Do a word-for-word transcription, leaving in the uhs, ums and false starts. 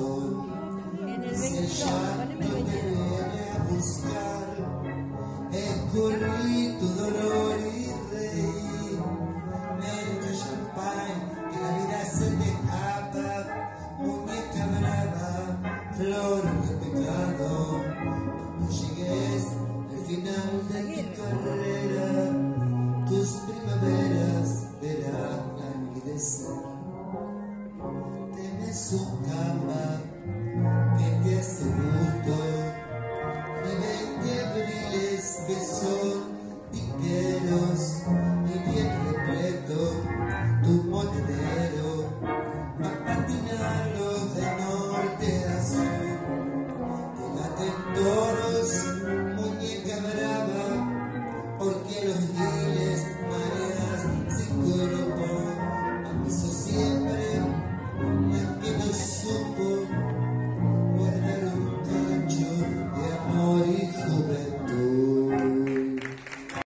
lado. En el Si el veintidós, llanto poneme el te veintidós. viene a buscar, escurrí tu dolor y reí. Medio champagne, que la vida se te escapa, muñeca brava, flor de pecado. Cuando llegues al final de tu carrera, tus primaveras verán languidecer. Tenés un cama